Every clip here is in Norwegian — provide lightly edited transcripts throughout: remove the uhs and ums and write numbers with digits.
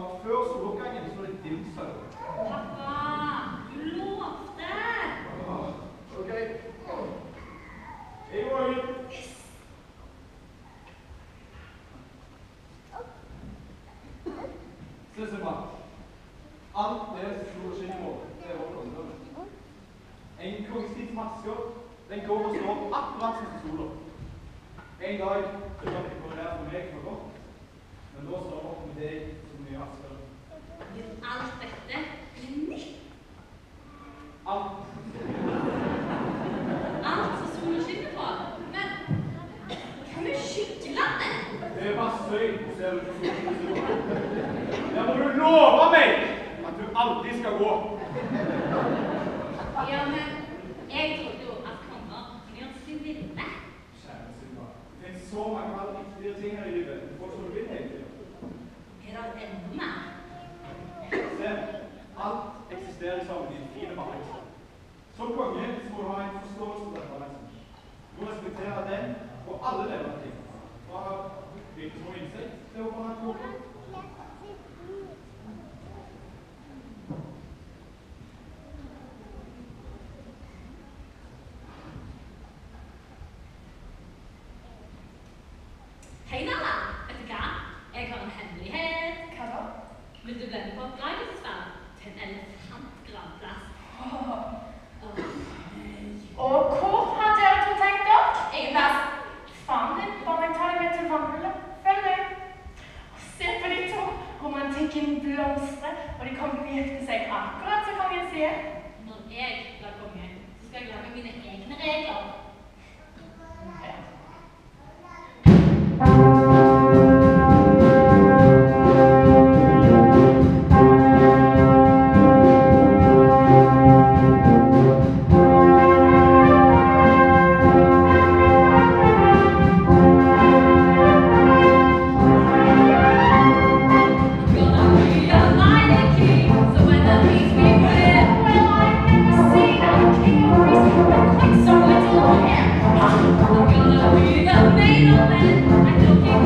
før soloppgangen så er det din sønn. Pappa, du lovte! Ok. Jeg går ut. Se så bra. Alt det solen skinner på, det er vårt område. En kongstids masker, den går og står akkurat som solen. En dag så kan det komme der for meg for godt, men da står det opp med deg som mye raskere. Men alt dette blir nytt. Alt. Alt som solen skinner på. Men kan vi skykle det? Det er bare søy, ser du. Der må du love meg at du alltid skal gå. Ja, men jeg trodde jo at konger kunne gjøre sin vilje. Kjære Silva, det finnes så mange viktige ting her i livet. Folk som du vil egentlig. Er det enda mer? Se, alt eksisterer sammen i en fine balanse. Som konge så må du ha en forståelse for denne balansen. Du må respektere den og alle levende ting. Fra hvilke små insekt til å få en kåpe. Hei Nalla, vet du hva? Jeg har en hemmelighet. Hva da? Vil du bli med på oppdragelsesferd til en elefantgravplass? Og hvor har dere to tenkt dere? Ingen plass. Faren din ba meg ta deg med til vandreløp. Følg med. Se på de to. Romantikken blomstrer, og de kommer til å gifte seg akkurat som kongen sier. Når jeg blir konge, så skal jeg lage mine egne regler. Ja. I'm gonna be the main event. I don't care.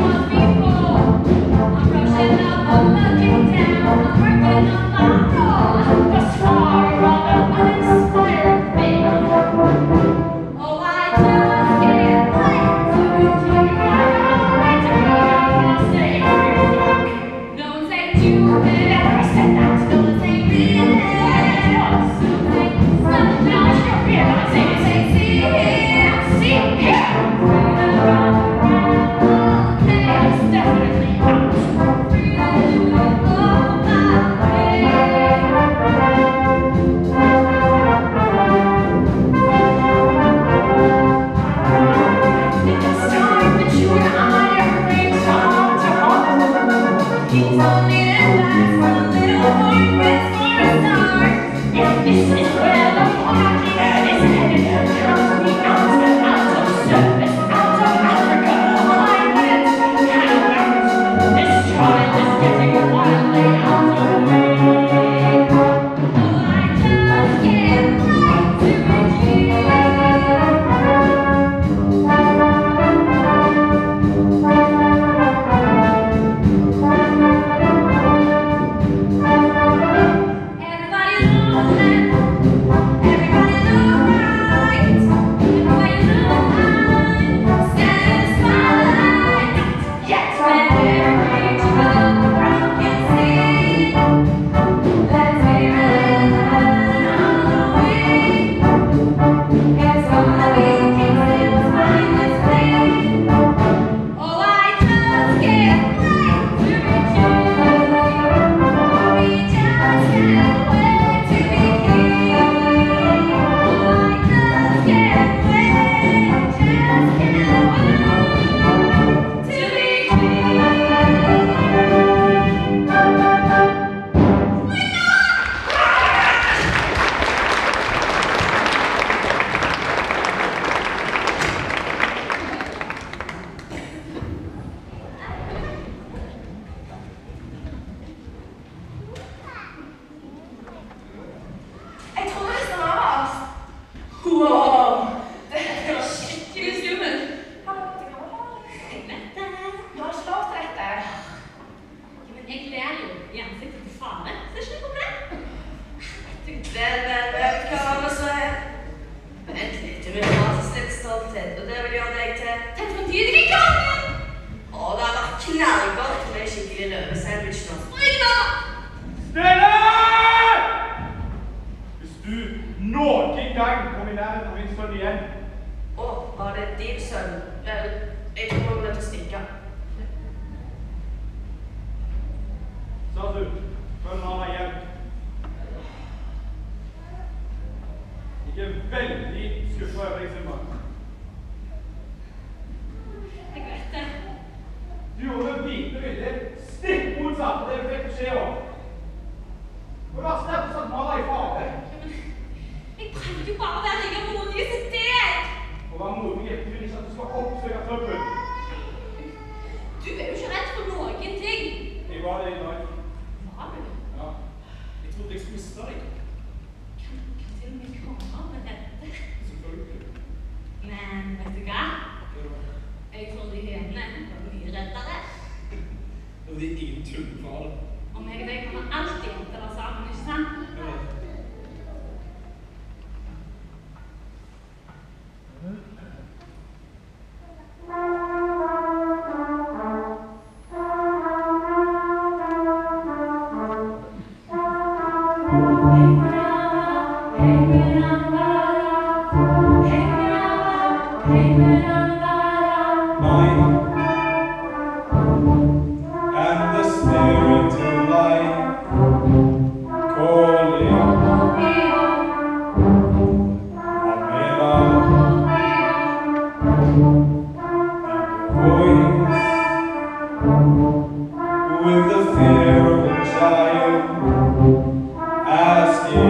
With the fear of a child asking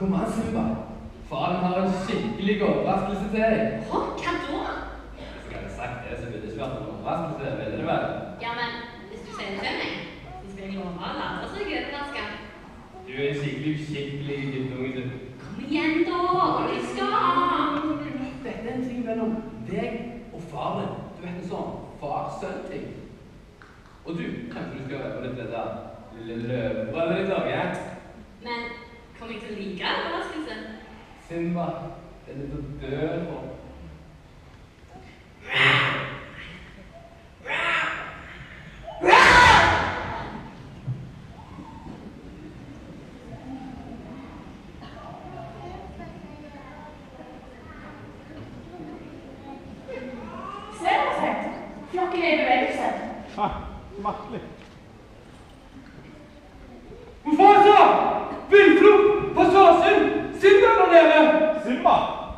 Kom an, Simba. Faren har en skikkelig overraskelse til deg. Hva da? Skal jeg sagt det, så blir det svært en overraskelse, vil det vel? Ja, men hvis du sier det til meg, så skal jeg love å lade så jeg overrasket. Du er en skikkelig guttunge, du. Kom igjen da, og jeg skal! Dette er en ting mellom deg og faren. Du vet en sånn far-sønn-ting. Og du, kanskje du skal øve litt det der lille løvbrødet ditt også, ja? Men kommer jeg til å like overraskelsen? Simba, det er litt å dø for. Flokken er i bevegelse. Ha, merkelig. Hvor faen så? Villflok! Passasjen! Simba der nede! Simba!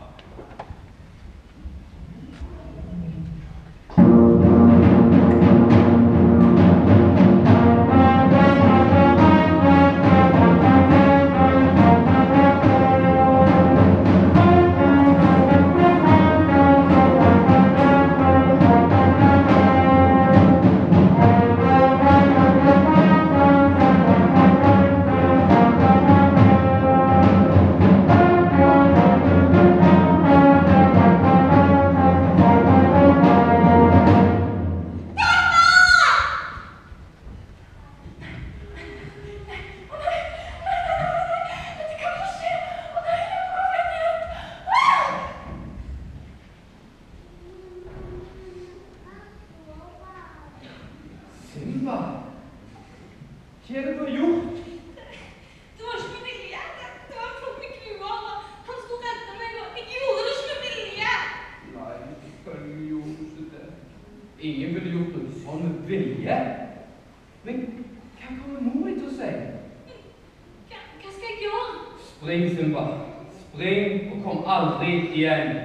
Simba, hva er det du har gjort? Det var ikke med vilje. Det var en flokk med kluer. Han skulle redde meg, og jeg gjorde det ikke med vilje. Nei, selvfølgelig gjorde du ikke det. Ingen ville gjort det sånn med vilje. Men hva kommer mor di til å si? Hva skal jeg gjøre? Spring, Simba. Spring og kom aldri igjen.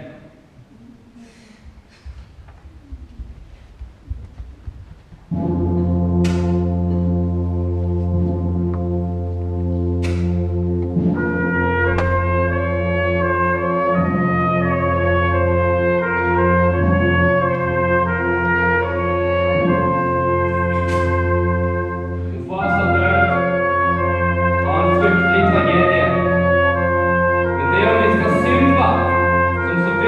Simba, som så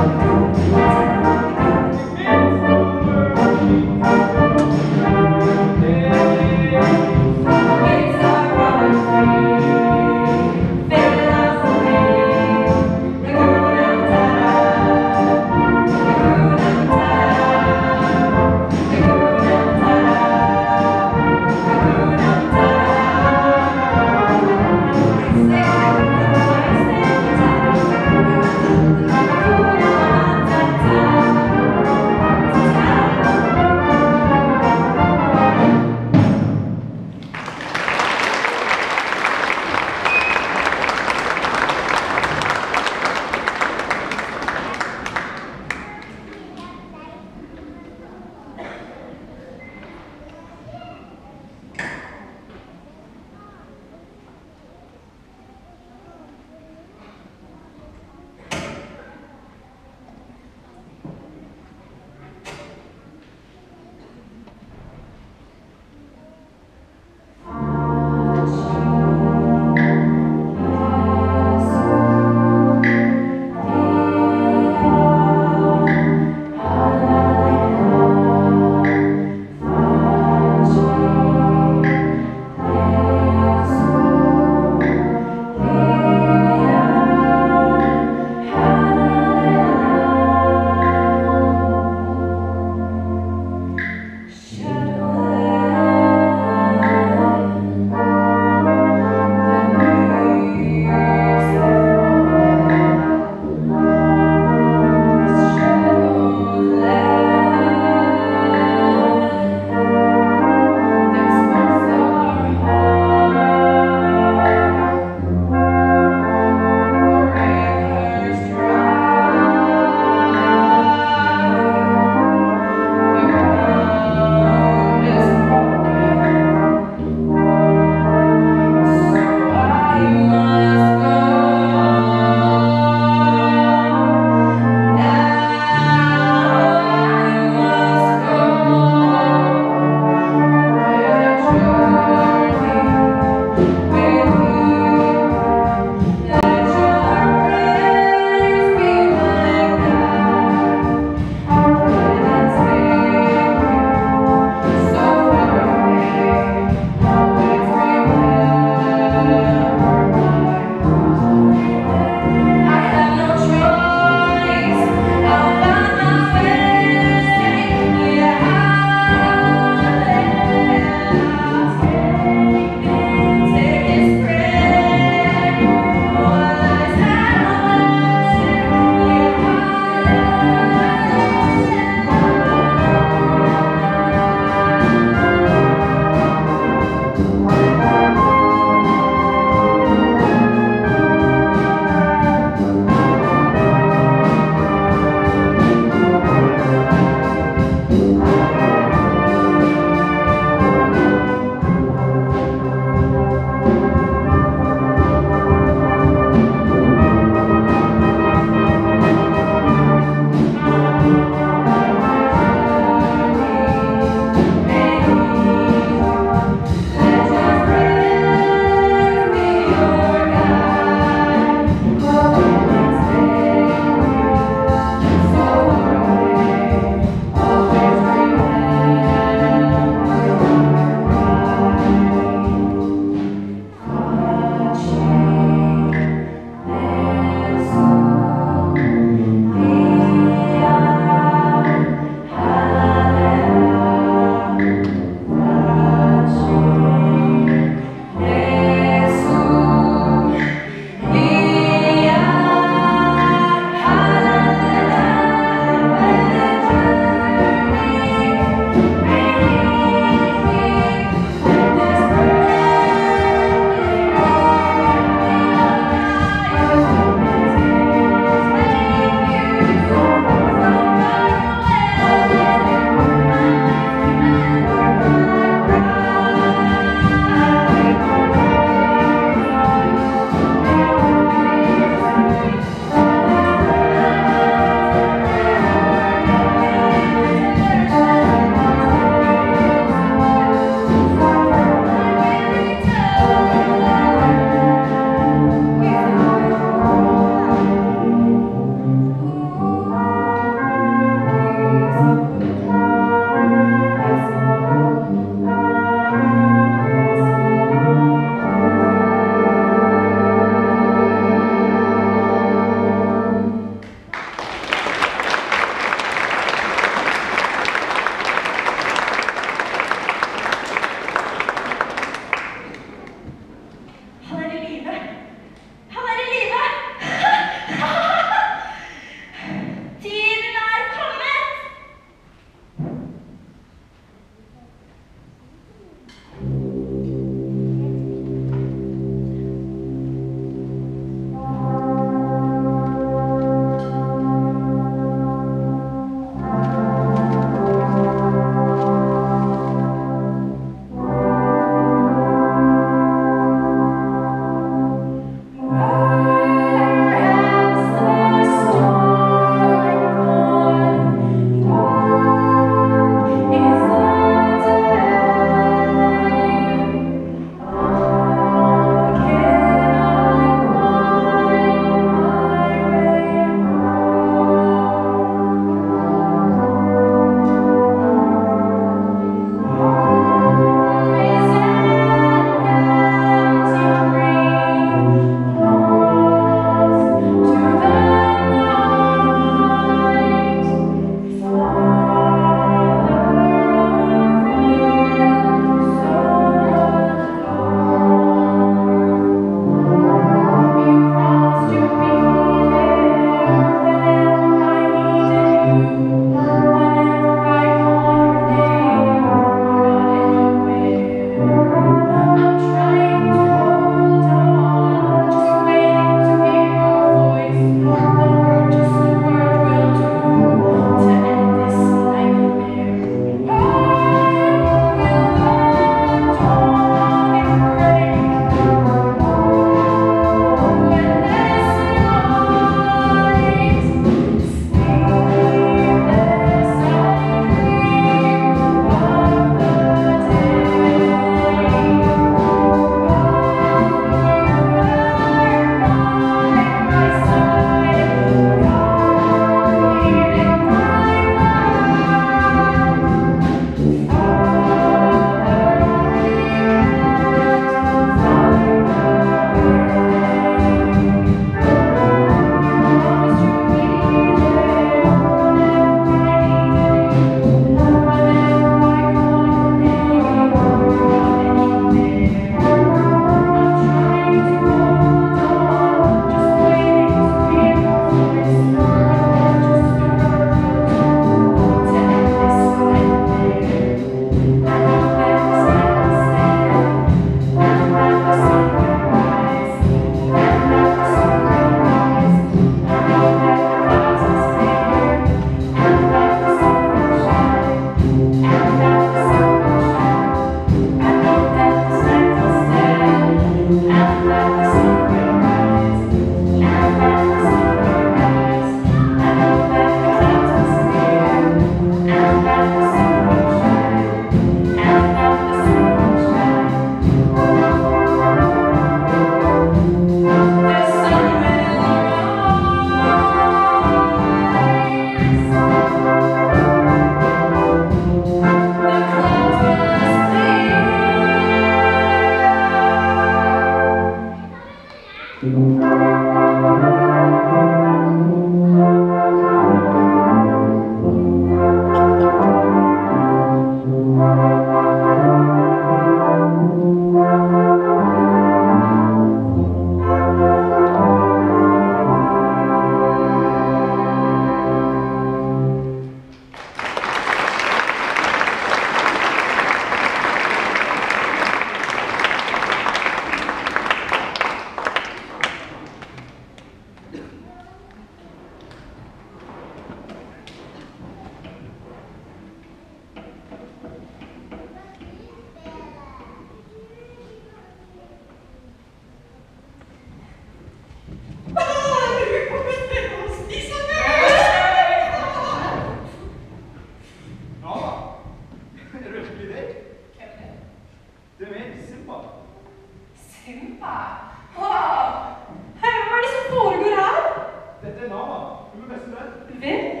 Hvem?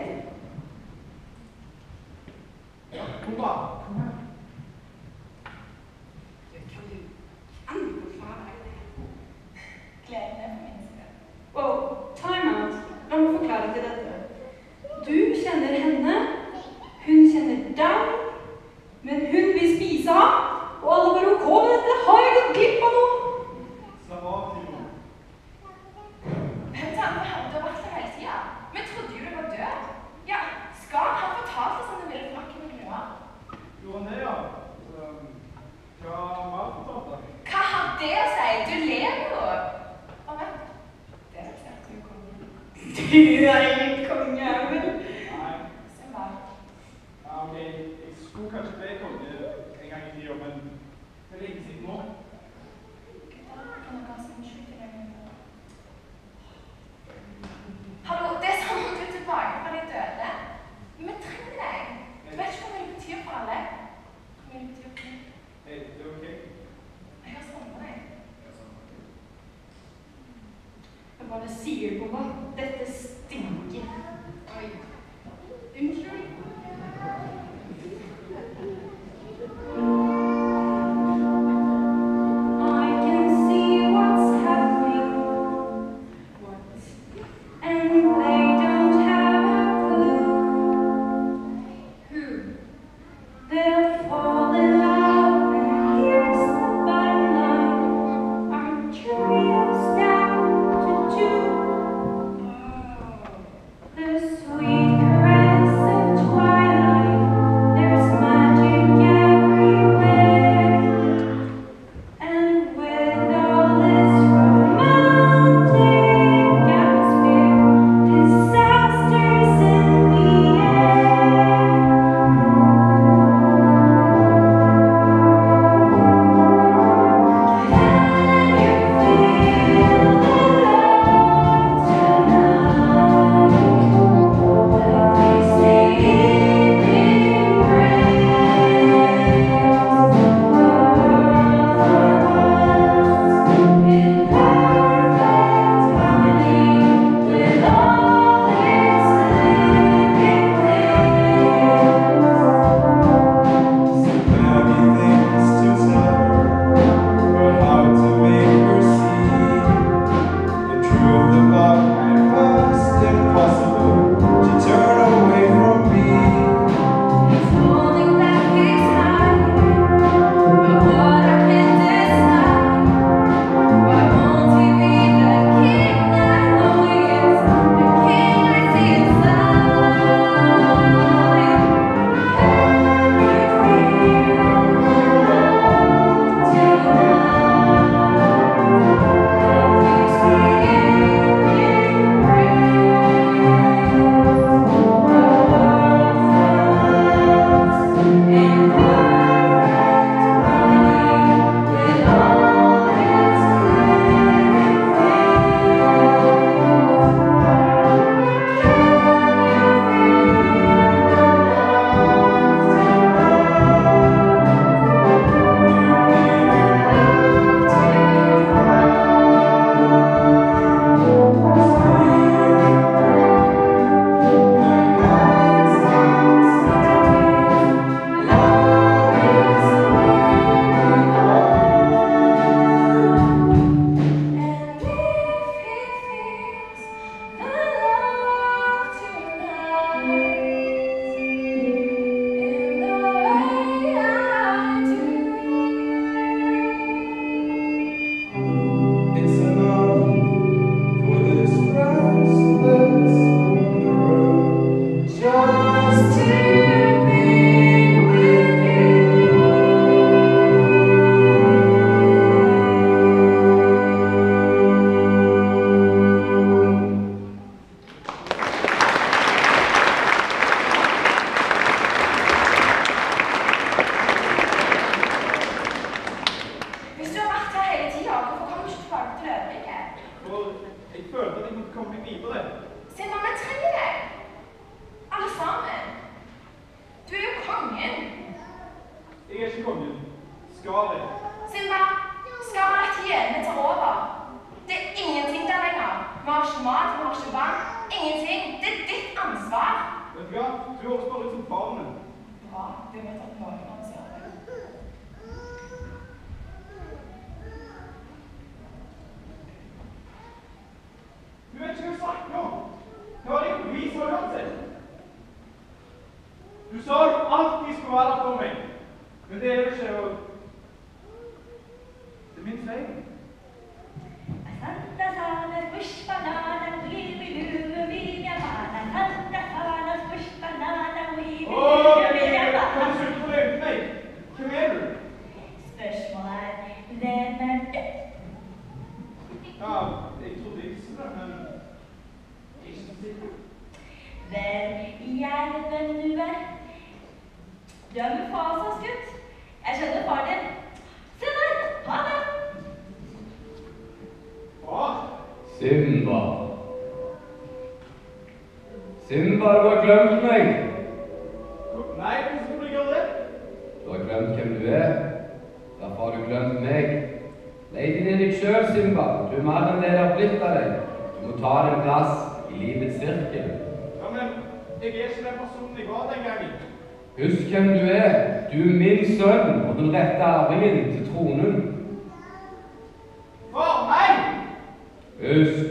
Tora, kom her. Kan du anbefale deg det? Gleden er for min side. Wow, time out. La meg forklare til dette. Du kjenner henne, hun kjenner deg, men hun vil spise ham, og alle var ok med dette. Har jeg gått glipp av noe? Slapp av, Timo. Vent da, du har vært der hele tiden. Vi trodde jo du var død. Ja, Skar har fortalt oss om den ville frakken med gnua. Gjorde han det, ja? Hva mer fortalt deg? Hva har det å si? Du lever jo. Å, vent. Det er klart du er kongen. Du er ingen kongejævel. Nei. Simba. Ja, ok. Jeg skulle kanskje bli konge en gang i tiden, men det er lenge siden nå. Gutter, kan dere ha sånn sjukt i deg? Hallo, det er sånn at du er tilbake fra de døde. Vi trenger deg. Du vet ikke hva det betyr for alle. Hva det betyr for deg. Hei, det er ok? Jeg har savnet deg. Jeg bare sier på meg. Dette stinker. Oi. Unnskyld. I can see what's happening. What? And they don't have a clue. Who? They'll fall in love, and here's the bottom line. I'm curious now to do the sweet caress of twilight. There's magic everywhere, and with all this romantic atmosphere, disasters in the air. Simba, skal la hygiene ta over. Det er ingenting der lenger. Vi har ikke mat, vi har ikke vann. Ingenting. Det er ditt ansvar. Vet du hva? Du høres bare ut som faren min. Bra, du vet at noen anser deg. Du vet ikke hva du snakker om. Det var ikke bevis for uansett. Du sa du alltid skulle være der for meg. Men det er jo ikke, og det er min feil. Santa Sana, squish banana, weeby doo, weeby banana. Santa Sana, squish banana, weeby doo, weeby Kan banana. du slutte å løpe meg? Hvem er du? Spørsmålet er, hvem er du? Ja, jeg trodde ikke så det, men jeg er ikke så sikker. Vel, jeg vet hvem du er. Du er med Fasas gutt. Jeg skjønner far din. Se der, ha det. Far? Simba. Simba, du har glemt meg. Nei, hvordan skulle du gjøre det? Du har glemt hvem du er. Derfor har du glemt meg. Leit inn i deg selv, Simba. Du er mer enn det det har blitt av deg. Du må ta din plass i livets sirkel. Ja, men jeg er ikke den personen jeg var den gangen. Husk hvem du er. Du er min sønn og den rette arvingen til tronen. Far, nei! Husk